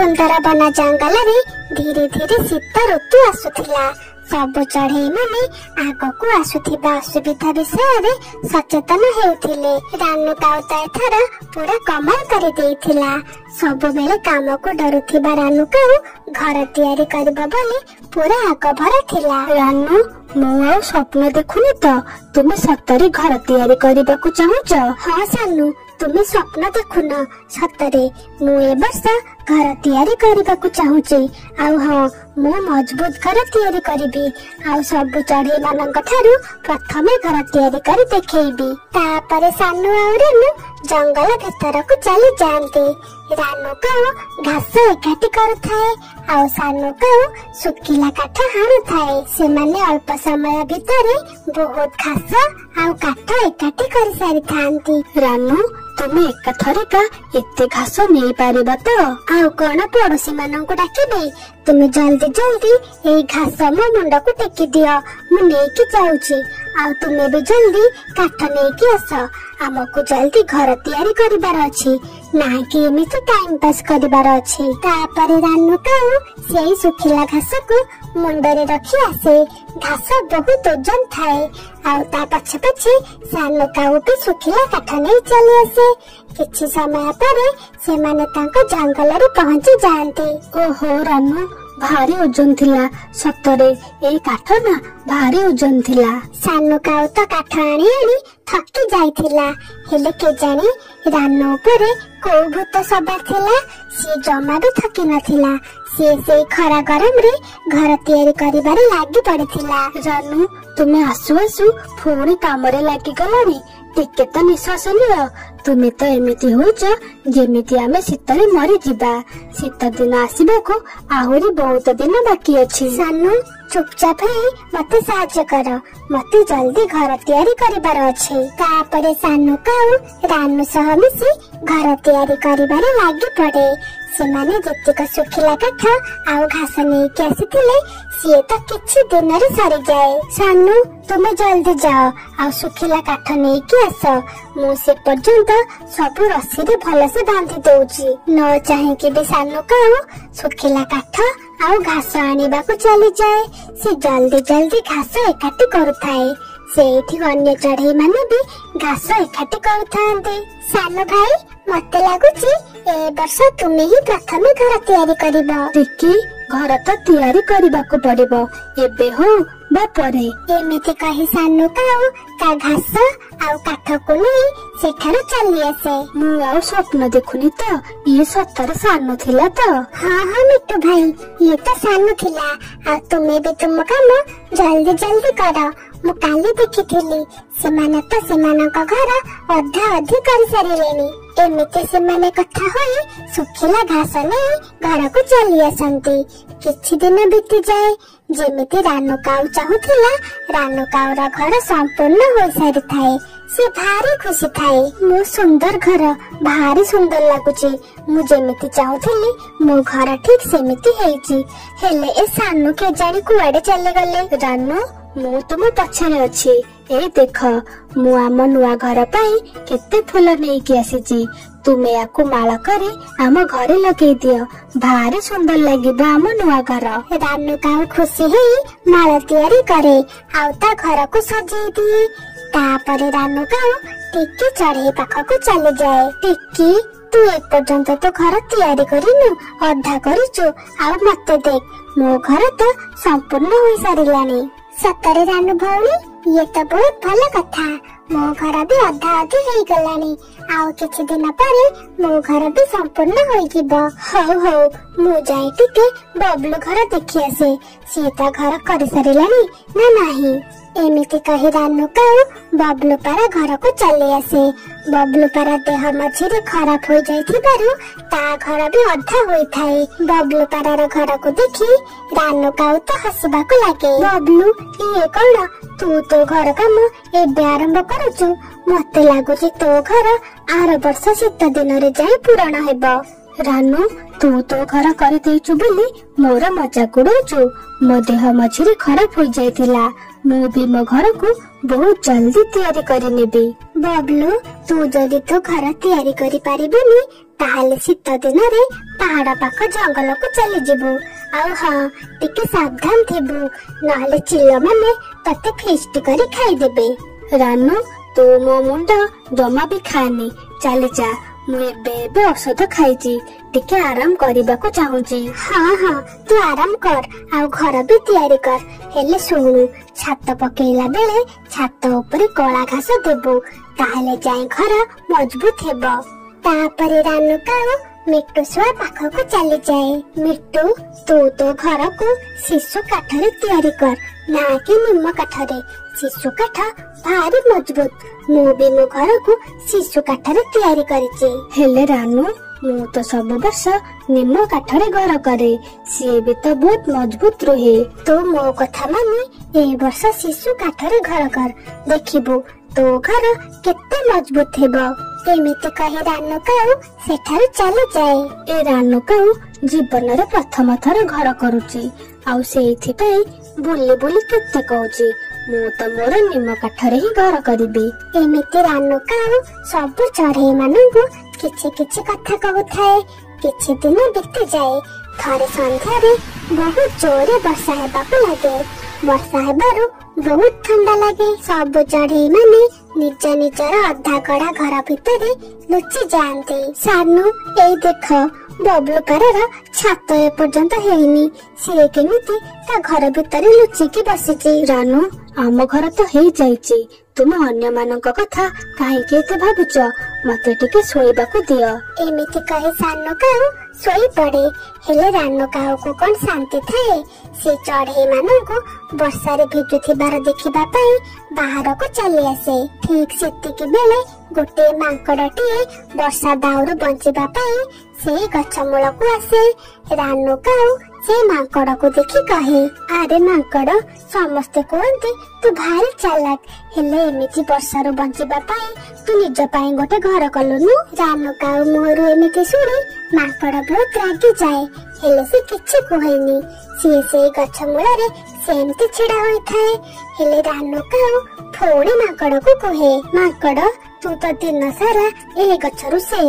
सुंदर बना जंगल रे धीरे धीरे शीत ऋतु आसुथिला। सबु चढ़ई माने आगकू आसुथिबा असुविधा विषय सचेतन हेउथिले। रानू काउता एथर पूरा कमाल कर देइथिला। सबु बेले काम को डरुथिबा रानू काउ घर तैयारी करबा बोली पूरा आगभर थिला। रानू मु आ स्वप्न देखुनी तो तुमे सतरे घर तैयारी करबाकू चाहुच? हाँ सानू तुम्हें स्वप्न देखुन सतरे मु ए वर्ष घर तैयारी करबाकू चाहूची। आउ हाँ मु मजबूत घर तैयारी करिबी। आउ सब चढ़ई मानक ठारू प्रथमे घर तैयारी कर देखैबी। तापरे सानू आ रानू जंगल भीतर को चली जाती। रानू काउ घास एकाठी करुथाए आउ सानू काउ सुखिला काठ हाणु थाए। सेमाने अल्प समय भितर बहुत घास आउ काठ एकाठी कर सारी थांती। रानू तुमे एकाथरका एते घास नहीं पारिबा तो? आउ कौन पड़ोसी मानक डाकिबे? तुम जल्दी जल्दी ए घास मो मुंड को टेकी दियो मु नेकी जाउची। आउ तुमे भी जल्दी काठ नेकी आस। आमको जल्दी घर तैयारी करिबार अछि ना कि एमिति टाइम पास करिबार अछि। तापरे रानू काउ सेई सुखिला घास को मुंडरे रखी आसे। घास बहुत ओजन थाए आउ ता पछे पछे सानू काउ भी सुखिला काठ नहीं चली आसे। किछि समय पर से माने तांको जंगल रे पहुंची जांती। ओहो रानू भारी ओजन थिला सतरे ए काठ ना भारी ओजन थिला। सानू काउ तो काठ आनी आनी थकी जाइथिला। हेले के जानी रानू उपरे को भूत सवार थिला। सी जमा भी थकी नथिला। से खरा गरम रे घर तैयारी करिबारे लागि पड़िथिला। रानू तुमे आसु आसु पुणी काम रे लागि गलानी। टिके तो निश्वास लियो। तुमे तो एमिति होच जेमिति आमे शीतरे मरी जिबा। शीत दिन आसीबा को आहुरी बहुत दिन बाकी अछि। सानू चुपचाप है मते साहाय्य कर। मते जल्दी घर तैयारी करिबार अछि। तापरे सानू काउ रानू सह मिसी घर तैयारी करिबारे लागि पड़े। सेमाने जतिक सुखिला काठ आउ घास नहीं के आसीथिले सीए तो किछि दिन रे सरी जाए। सानू तुमे जल्दी जाओ आउ सुखिला काठ नहीं के आस। मु से पर्यंत सब रस्सी रे भल से बांधी दउची। न चाहे कि भी सानू काउ सुखिला काठ आउ घास आनिबा को चली जाए। से जल्दी जल्दी घास एकाठी करुथाए। सेठी अन्य चढ़ई माने भी घास एकाठी करुथांते। सानो भाई मते लागुची ए वर्ष तुमे ही प्रथमे घर तैयारी करिबो। टिकी घर तो तैयारी करबाकू पड़िबो एबे हो बा परे। एमिति कहि सानू काउ ता घास आउ काठ को नहीं सेठारो चली आसे। मु आउ स्वप्न देखुनी तो ये सतर सानू थिला तो? हाँ हाँ मिट्टू भाई ये तो सानू थिला। आ तुमे भी तुम काम जल्दी जल्दी करो। मु काली देखिथिली सेमाने तो सेमानक घर अधा अधि कर सारिलेनी। एमिति सेमाने कथा होई सुखिला घास नहीं घर को चली आसंती। किछि दिन बीती जाए जेमिति रानू काउ चाहुथिला रानू काउरा घर संपूर्ण हो सारी थाए। से भारी खुशी थाए। मु सुंदर घर भारी सुंदर लागुची। मु जेमिति चाहुथिली मो घर ठीक सेमिति हेइची। हेले ए सानू के जानी कुआडे चले गले? रानू मु तुम पछरे अछि। ए देख मु आम नुआ घर पाई केते फूल नहीं कि आसीची। तुमे याकू माला करे आम घरे लगे दियो। भारी सुंदर लागिबा आम नुआ घर। रानू काउ खुशी हेई माला तैयारी करे आउ ता घर को सजेई दिए। तापरे रानू काउ टिकी चढ़ई पाख को चले जाए। टिकी तू ए पर्यंत तो घर तैयारी करिनु अधा करिचु आउ मते देख मो घर तो संपूर्ण हो सारिलानी। सतरे रानू भौणी ये तो बहुत भल कथा। मो घर भी अधा अधी हो गलानी। आउ किछि दिन परे मो घर भी संपूर्ण हो जिवो। हौ हौ मु जाई टिके बबलू घर देखि आसे। सीता घर कर सारिलानी ना नाही। एमिति कहि रानू काउ बबलू पारा घर को चले आसे। बबलू पारा देह मझिरे खराब हो जाइथिबारु ता घर भी अधा होई थाए। बबलू पारार घर को देखि रानू काउ तो हसबा को लागे। बबलू ये कौन तू तो घर काम एबे आरंभ करूचु? मते लागुची तो घर आर वर्ष शीत दिन रे जाई पूर्ण हेबो। रानू तू तो घर कर देइचु बोली मोर मजाक उड़ाउचु। मो देह मझिरे खराब हो जाइतिला। मु भी मो घर को बहुत जल्दी तैयारी करि नेबी। बबलू तू जदि तो घर तैयारी करि पारिबेनी ताहाले शीत दिन रे पहाड़ पाख जंगल को चली जीवु आउ हाँ टिके सावधान थिबु नहले चिल माने तते फिस्ट करी खाई देबे। रानू तू मो मुंड जमा भी खानी चली जा मु एबे औषध खाईची टिके आराम करबाको चाहूची। हाँ हाँ तू आराम कर आउ घर भी तैयारी कर हेले सुनु छात पकेला बेले छात ऊपर कला घास देबु ताहले जाई घर मजबूत हेबो। तापरे रानू काऊ मिट्टू छुआ पाखक चली जाए। मिट्टू तू तो घर को शिशु काठरे तैयारी कर ना कि निम्म काठरे शिशु काठ भारी मजबूत मु भी मो घर को शिशु काठरे तैयारी करिछि। हेले रानू मु तो सब वर्ष निम्म काठरे घर करे सी भी तो बहुत मजबूत रहे। तू मो कथा मानी ए वर्ष शिशु काठरे घर कर देखिबु तो घर केते मजबूत हेबो। एमिति कहे रानू काऊ सेठारु चली जाए। ए रानू काऊ जीवन रे प्रथम थर घर करूची आउ सेइथि पई बुली बुली केते कहूची मु तो मोर निम्म काठरे ही घर करिबी। एमिति रानू काऊ सब चढ़ई मानंगु किछि किछि कथा कहउथाए। किछि दिन बीती जाए थरे संध्यारे बहुत जोरे वर्षा हेबाकु लागे। वर्षा हेबारु बहुत ठंडा लगे। सब चढ़ई माने निज निजर अधा गड़ा घर भितरे लुचि जाते। सानू ए देख बबलू कार छात ए पर्यंत हेनी सी केमिति ता घर भितरे लुचिकी बसिची। रानू आम घर तो हेई जाईची तुम अन्य मानक कथा काहे के एते भाबुच मते टिके सोइबाकू दियो। एमिति कहे सानू काऊ सोई पड़े हेले रानू काऊ को कोन शांति थाए। से चढ़ई मानंकु वर्षा रे भिजुथिबार देखिबा पई बाहर को चली आसे। ठीक सेतिकी बेले गोटे मांकड़टिए वर्षा दाउरु बंचिबा पई से गछ मूल को आसे। रानू काऊ से मांकड़ को देखि कहे अरे मांकड़ समस्ते कहते तू भारी चालाक हेले एमिति वर्षारू बंचिबा पई तू निज पई गोटे घर कलुनु। रानू काऊ मोरू एमिति सुनी मांकड़ बहुत रागी जाए हेले से किछि कहेनी से गछ मूल सेमती छिड़ा होई थाए। हेले रानू काऊ फोड़ी मांकड़ को कहे मांकड़ तू तो दिन सारा ए गछरु से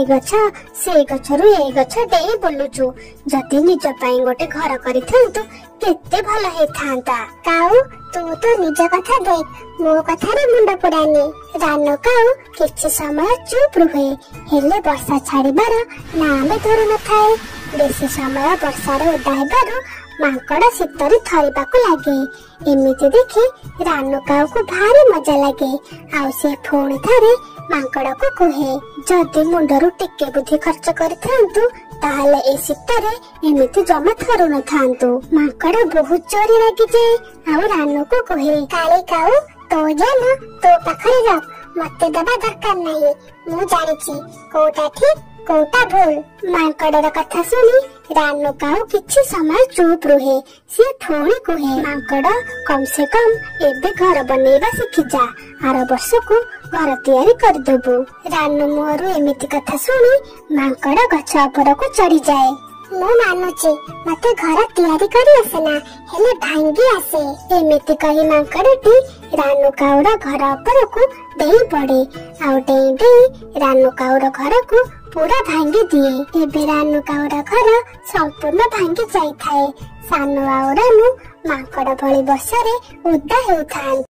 गछरु ए गछ देई बोलुचु जति निज पई गोटे घर करिथांतु केते भलो हे थांता। काऊ तू तो निज कथा देख मो कथा रे मुंड पुरानी। रानू काऊ किछि समय चुप रुहे हेले वर्षा छाड़ीबार नाम धरु न थाए। बेसी समय वर्षा रे ओदा हेबारु मांकड़ शीतरे थरिबाकू लागे। एमिति देखि रानू काऊ को भारी मजा लागे आउ से फोणी थारे मांकड़ को कहे जदि मुंडरू टिके बुद्धि खर्च करिथांतु ताहले ए शीतरे एमिति जमा थरु न थांतु। मांकड़ बहुत चोरी लागी जाए आउ रानू को कहे काली काऊ तो जान तो पाखरे रख मते दबा दरकार नहीं मु जानिछि कोटा ठीक कोटा भूल। मांकड़ कथा सुनी रानू काऊ किछि समय चुप रुहे से फोणी कहे मांकड़ कम से कम एबे घर बनेबा सिखि जा आर वर्ष को घर तैयारी कर देबु। रानू मोरू एमिति कथा सुनी मांकड़ गछ ऊपर को चढ़ी जाए। मु मानुची मते घर तैयारी करी आसेना हेले भांगी आसे। एमिति कही मांकड़टी रानू काऊर घर ऊपर को देई पड़े आउ डेई डेई रानू काऊर घर को पूरा भांगी दिए। एबे रानू काऊर घर संपूर्ण भांगी जाई थाए। सानू आउ रानू मांकड़ भली वर्षा रे ओदा हेउथान।